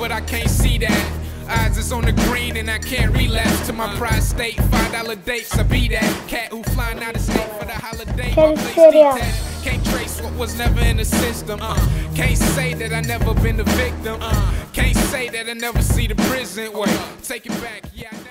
but I can't see that. Eyes is on the green and I can't relapse to my pride state. $5 dates, I be that cat who flying out of state for the holiday. My place detached. Can't trace what was never in the system. Can't say that I never been the victim. Can't say that I never see the prison. Wait, take it back. Yeah.